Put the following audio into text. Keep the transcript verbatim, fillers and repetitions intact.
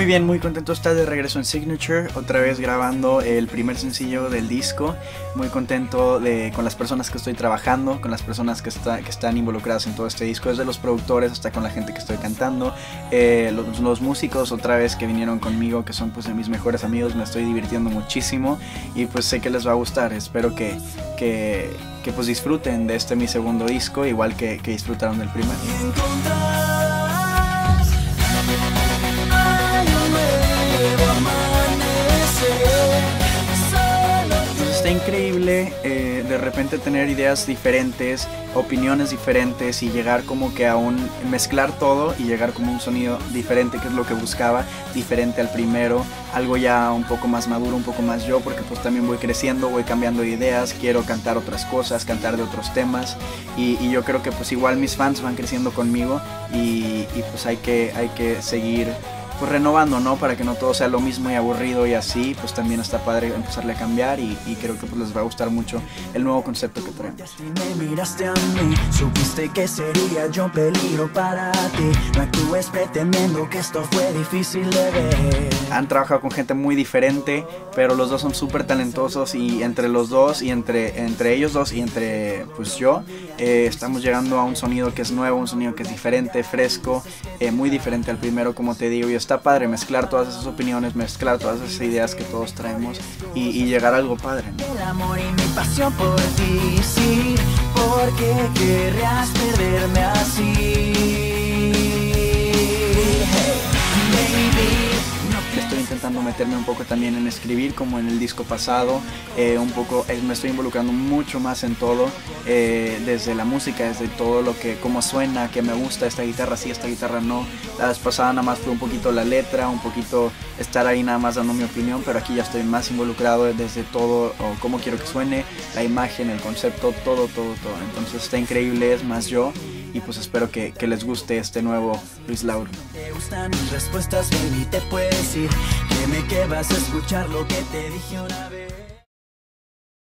Muy bien, muy contento de estar de regreso en Signature, otra vez grabando el primer sencillo del disco. Muy contento de, con las personas que estoy trabajando, con las personas que, está, que están involucradas en todo este disco, desde los productores hasta con la gente que estoy cantando, eh, los, los músicos otra vez que vinieron conmigo, que son pues de mis mejores amigos. Me estoy divirtiendo muchísimo y pues sé que les va a gustar. Espero que, que, que pues disfruten de este mi segundo disco, igual que, que disfrutaron del primero. Está increíble eh, de repente tener ideas diferentes, opiniones diferentes y llegar como que a un, mezclar todo y llegar como un sonido diferente, que es lo que buscaba, diferente al primero, algo ya un poco más maduro, un poco más yo, porque pues también voy creciendo, voy cambiando de ideas, quiero cantar otras cosas, cantar de otros temas y, y yo creo que pues igual mis fans van creciendo conmigo y, y pues hay que, hay que seguir pues renovando, ¿no? Para que no todo sea lo mismo y aburrido y así, pues también está padre empezarle a cambiar y, y creo que pues les va a gustar mucho el nuevo concepto que traemos. Me miraste a mí, supiste que sería yo peligro para ti, no actúes pretendiendo que esto fue difícil de ver. Han trabajado con gente muy diferente, pero los dos son súper talentosos y entre los dos y entre, entre ellos dos y entre pues yo, eh, estamos llegando a un sonido que es nuevo, un sonido que es diferente, fresco, eh, muy diferente al primero, como te digo, y está padre mezclar todas esas opiniones, mezclar todas esas ideas que todos traemos y, y llegar a algo padre, ¿no? El amor y mi pasión por ti, sí, porque querrías perderme así. Hey, baby. Estoy intentando meterme un poco también en escribir como en el disco pasado, eh, un poco eh, me estoy involucrando mucho más en todo, eh, desde la música, desde todo lo que, cómo suena, que me gusta, esta guitarra sí, esta guitarra no. La vez pasada nada más fue un poquito la letra, un poquito estar ahí nada más dando mi opinión, pero aquí ya estoy más involucrado desde todo, o cómo quiero que suene, la imagen, el concepto, todo, todo, todo. Entonces está increíble, es más yo. Y pues espero que, que les guste este nuevo Luis Lauro. Te gustan mis respuestas, baby, te puedes ir. Créeme que vas a escuchar lo que te dije una vez.